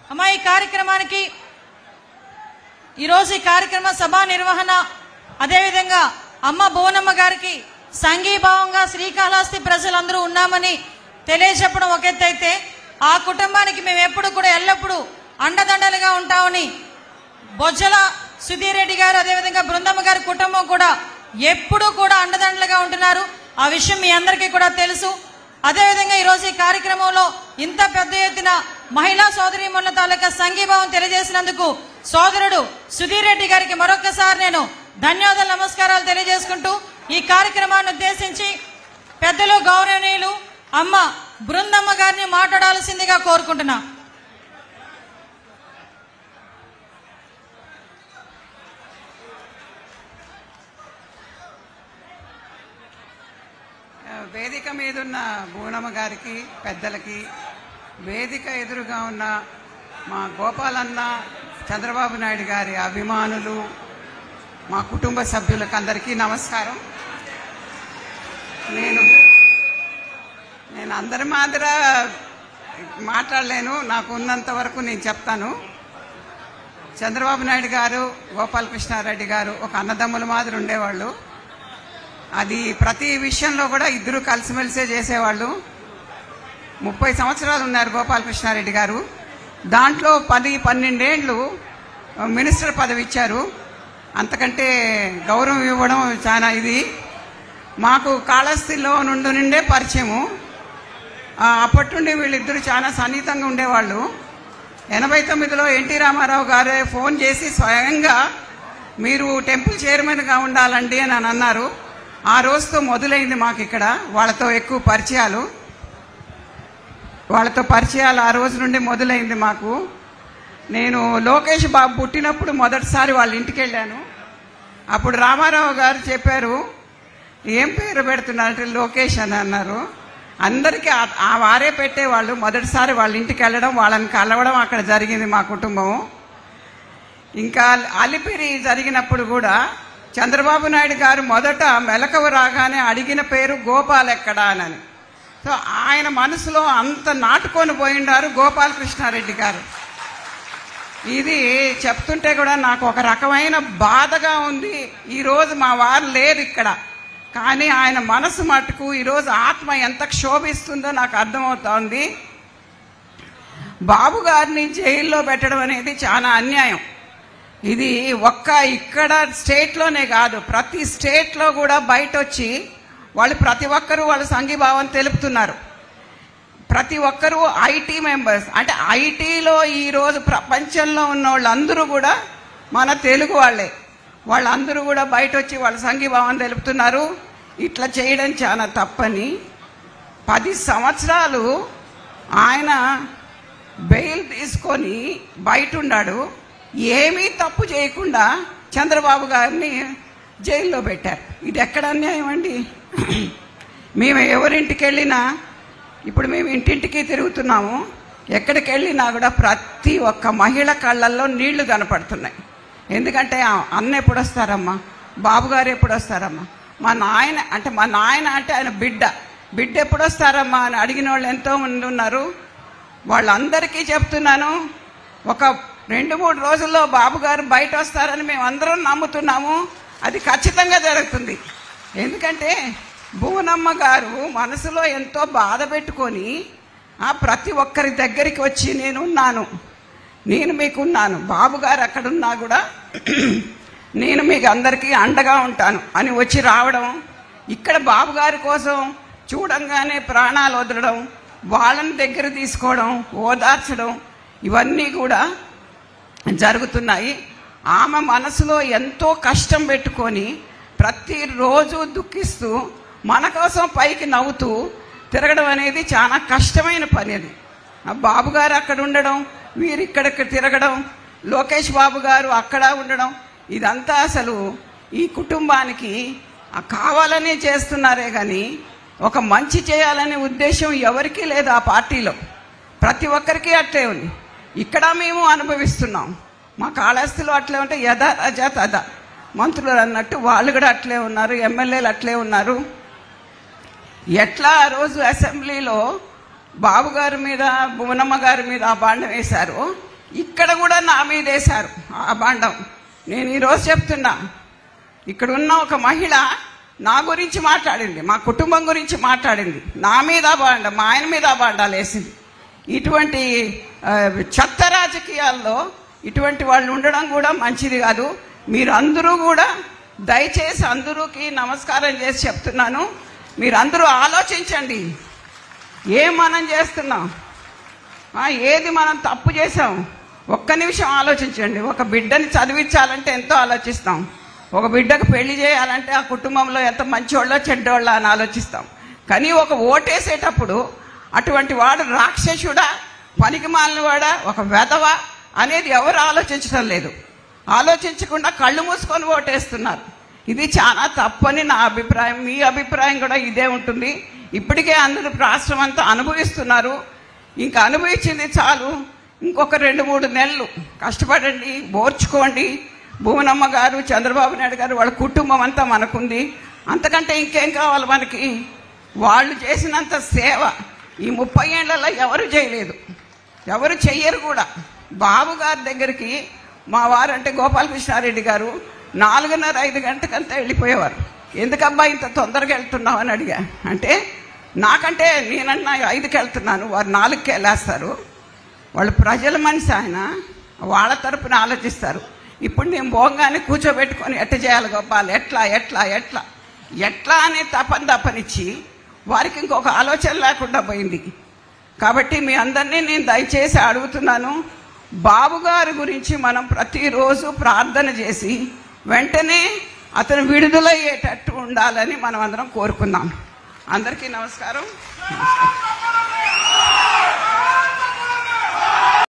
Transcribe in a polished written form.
అమ్మా ఈ కార్యక్రమానికి ఈరోజు ఈ కార్యక్రమ సభా నిర్వహణ అదేవిధంగా అమ్మ భువనమ్మ గారికి సంఘీభావంగా శ్రీకాళహస్తి ప్రజలందరూ ఉన్నామని తెలియజెప్పడం ఒక ఎత్తు అయితే ఆ కుటుంబానికి మేము ఎప్పుడు కూడా ఎల్లప్పుడూ అండదండలుగా ఉంటామని బొజ్జల సుధీర్ రెడ్డి గారు అదేవిధంగా బృందమ్మ గారి కుటుంబం కూడా ఎప్పుడూ కూడా అండదండలుగా ఉంటున్నారు. ఆ విషయం మీ అందరికీ కూడా తెలుసు. అదేవిధంగా ఈరోజు ఈ కార్యక్రమంలో ఇంత పెద్ద ఎత్తున మహిళా సోదరీమణుల తాలూకా సంఘీభావం తెలియజేసినందుకు సోదరుడు సుధీర్ రెడ్డి గారికి మరొకసారి నేను ధన్యవాదాలు నమస్కారాలు తెలియజేసుకుంటూ ఈ కార్యక్రమాన్ని ఉద్దేశించి పెద్దలు గౌరవనీయులు అమ్మ బృందమ్మ గారిని మాట్లాడాల్సిందిగా కోరుకుంటున్నా. వేదిక మీద ఉన్న భువనమ్మ గారికి పెద్దలకి, వేదిక ఎదురుగా ఉన్న మా గోపాలన్న చంద్రబాబు నాయుడు గారి అభిమానులు, మా కుటుంబ సభ్యులకు అందరికీ నమస్కారం. నేను అందరి మాదిర మాట్లాడలేను, నాకు ఉన్నంత వరకు నేను చెప్తాను. చంద్రబాబు నాయుడు గారు, గోపాలకృష్ణారెడ్డి గారు ఒక అన్నదమ్ముల మాదిరి ఉండేవాళ్ళు. అది ప్రతి విషయంలో కూడా ఇద్దరు కలిసిమెలిసే చేసేవాళ్ళు. 30 సంవత్సరాలు ఉన్నారు గోపాలకృష్ణారెడ్డి గారు. దాంట్లో 10-12 ఏళ్ళు మినిస్టర్ పదవి ఇచ్చారు. అంతకంటే గౌరవం ఇవ్వడం చాలా ఇది. మాకు కాళహస్తిలో నుండే పరిచయము. అప్పటి నుండి వీళ్ళిద్దరూ చాలా సన్నిహితంగా ఉండేవాళ్ళు. 89లో ఎన్టీ రామారావు గారే ఫోన్ చేసి స్వయంగా మీరు టెంపుల్ చైర్మన్గా ఉండాలండి అని అన్నారు. ఆ రోజుతో మొదలైంది మాకు ఇక్కడ వాళ్ళతో ఎక్కువ పరిచయాలు. ఆ రోజు నుండి మొదలైంది మాకు. నేను లోకేష్ బాబు పుట్టినప్పుడు మొదటిసారి వాళ్ళ ఇంటికి వెళ్ళాను. అప్పుడు రామారావు గారు చెప్పారు, ఏం పేరు పెడుతున్నారంటే లోకేష్ అని అన్నారు. అందరికీ ఆ వారే పెట్టేవాళ్ళు. మొదటిసారి వాళ్ళ ఇంటికి వెళ్ళడం, వాళ్ళని కలవడం అక్కడ జరిగింది మా కుటుంబం. ఇంకా అలిపిరి జరిగినప్పుడు కూడా చంద్రబాబు నాయుడు గారు మొదట మెలకువ రాగానే అడిగిన పేరు గోపాల్ ఎక్కడా అని. సో ఆయన మనసులో అంత నాటుకొని పోయిండారు గోపాలకృష్ణారెడ్డి గారు. ఇది చెప్తుంటే కూడా నాకు ఒక రకమైన బాధగా ఉంది. ఈరోజు మా వారు లేరు ఇక్కడ, కానీ ఆయన మనసు మటుకు ఈరోజు ఆత్మ ఎంత క్షోభిస్తుందో నాకు అర్థమవుతోంది. బాబు గారిని జైల్లో పెట్టడం అనేది చాలా అన్యాయం. ఇది ఇక్కడ స్టేట్లోనే కాదు, ప్రతి స్టేట్లో కూడా బయట వచ్చి ప్రతి ఒక్కరూ వాళ్ళ సంఘీభావం తెలుపుతున్నారు. ప్రతి ఒక్కరూ ఐటీ మెంబర్స్, అంటే ఐటీలో ఈరోజు ప్రపంచంలో ఉన్న వాళ్ళందరూ కూడా మన తెలుగు వాళ్ళందరూ కూడా బయట వచ్చి వాళ్ళ సంఘీభావం తెలుపుతున్నారు. ఇట్లా చేయడం చాలా తప్పని. 10 సంవత్సరాలు ఆయన బెయిల్ తీసుకొని బయట ఉన్నాడు. ఏమీ తప్పు చేయకుండా చంద్రబాబు గారిని జైల్లో పెట్టారు. ఇది ఎక్కడ అన్యాయం అండి? మేము ఎవరింటికి వెళ్ళినా, ఇప్పుడు మేము ఇంటింటికి తిరుగుతున్నాము, ఎక్కడికి వెళ్ళినా కూడా ప్రతి ఒక్క మహిళ కళ్ళల్లో నీళ్లు కనపడుతున్నాయి. ఎందుకంటే అన్న ఎప్పుడు వస్తారమ్మా, బాబు గారు ఎప్పుడు వస్తారమ్మా, మా నాయన అంటే ఆయన బిడ్డ ఎప్పుడు వస్తారమ్మా అని అడిగిన వాళ్ళు ఎంతోమంది ఉన్నారు. వాళ్ళందరికీ చెప్తున్నాను, ఒక 2-3 రోజుల్లో బాబు గారు బయట వస్తారని మేము అందరం నమ్ముతున్నాము. అది ఖచ్చితంగా జరుగుతుంది. ఎందుకంటే భువనమ్మ గారు మనసులో ఎంతో బాధ పెట్టుకొని ప్రతి ఒక్కరి దగ్గరికి వచ్చి నేను మీకున్నాను, బాబు గారు అక్కడున్నా కూడా నేను మీకు అందరికీ అండగా ఉంటాను అని వచ్చి రావడం, ఇక్కడ బాబు గారి కోసం చూడంగానే ప్రాణాలు వదలడం, వాళ్ళని దగ్గర తీసుకోవడం, ఓదార్చడం, ఇవన్నీ కూడా జరుగుతున్నాయి. ఆమె మనసులో ఎంతో కష్టం పెట్టుకొని ప్రతిరోజు దుఃఖిస్తూ మన కోసం పైకి నవ్వుతూ తిరగడం అనేది చాలా కష్టమైన పని. అది బాబు గారు అక్కడ ఉండడం, వీరు ఇక్కడికి తిరగడం, లోకేష్ బాబు గారు అక్కడ ఉండడం, ఇదంతా అసలు ఈ కుటుంబానికి కావాలనే చేస్తున్నారే కానీ ఒక మంచి చేయాలనే ఉద్దేశం ఎవరికీ లేదు ఆ పార్టీలో. ప్రతి ఒక్కరికి అట్లే ఉంది. ఇక్కడ మేము అనుభవిస్తున్నాం. మా కాళహస్తిలో అట్లే ఉంటే యథా రజా తథా మంత్రులు అన్నట్టు వాళ్ళు కూడా అట్లే ఉన్నారు, ఎమ్మెల్యేలు అట్లే ఉన్నారు. ఎట్లా ఆ రోజు అసెంబ్లీలో బాబు గారి మీద భువనమ్మ గారి మీద ఆ బాండం వేశారు, ఇక్కడ కూడా నా మీద వేశారు ఆ బాండం. నేను ఈరోజు చెప్తున్నా, ఇక్కడ ఉన్న ఒక మహిళ నా గురించి మాట్లాడింది, మా కుటుంబం గురించి మాట్లాడింది, నా మీద బాండం, మా ఆయన మీద బాండాలు వేసింది. ఇటువంటి చెత్త రాజకీయాల్లో ఇటువంటి వాళ్ళు ఉండడం కూడా మంచిది కాదు. మీరు అందరూ కూడా దయచేసి అందరూకి నమస్కారం చేసి చెప్తున్నాను, మీరందరూ ఆలోచించండి. ఏం మనం చేస్తున్నాం, ఏది మనం తప్పు చేసాం, ఒక్క నిమిషం ఆలోచించండి. ఒక బిడ్డని చదివించాలంటే ఎంతో ఆలోచిస్తాం, ఒక బిడ్డకు పెళ్లి చేయాలంటే ఆ కుటుంబంలో ఎంత మంచోళ్ళో చెడ్డోళ్ళో అని ఆలోచిస్తాం. కానీ ఒక ఓటేసేటప్పుడు అటువంటి వాడు రాక్షసుడా, పనికిమాలినవాడా, ఒక వెధవ అనేది ఎవరు ఆలోచించడం లేదు. ఆలోచించకుండా కళ్ళు మూసుకొని ఓటేస్తున్నారు. ఇది చాలా తప్పని నా అభిప్రాయం. మీ అభిప్రాయం కూడా ఇదే ఉంటుంది. ఇప్పటికే అందరూ రాష్ట్రం అంతా అనుభవిస్తున్నారు. ఇంకా అనుభవించింది చాలు. ఇంకొక 2-3 నెలలు కష్టపడండి, ఓర్చుకోండి. భువనమ్మ గారు, చంద్రబాబు నాయుడు గారు, వాళ్ళ కుటుంబం అంతా మనకుంది. అంతకంటే ఇంకేం కావాలి మనకి? వాళ్ళు చేసినంత సేవ ఈ 30 ఏళ్లలో ఎవరు చేయలేదు, ఎవరు చెయ్యరు కూడా. బాబు గారి దగ్గరికి మా వారు అంటే గోపాలకృష్ణారెడ్డి గారు 4:30-5 గంటకంతా వెళ్ళిపోయేవారు. ఎందుకబ్బా ఇంత తొందరగా వెళ్తున్నావు అని అడిగా. అంటే నాకంటే నేనన్నా 5కి వెళ్తున్నాను, వారు 4కి వెళ్ళేస్తారు. వాళ్ళు ప్రజల మనిషి, ఆయన వాళ్ళ తరపున ఆలోచిస్తారు. ఇప్పుడు నేను భోగాన్ని కూర్చోబెట్టుకొని ఎట్ట చేయాలి గోపాల్, ఎట్లా ఎట్లా ఎట్లా ఎట్లా అనే తపనిచ్చి వారికి ఇంకొక ఆలోచన లేకుండా పోయింది. కాబట్టి మీ అందరినీ నేను దయచేసి అడుగుతున్నాను, బాబు గారి గురించి మనం ప్రతిరోజు ప్రార్థన చేసి వెంటనే అతను విడుదలయ్యేటట్టు ఉండాలని మనం అందరం కోరుకుందాం. అందరికీ నమస్కారం.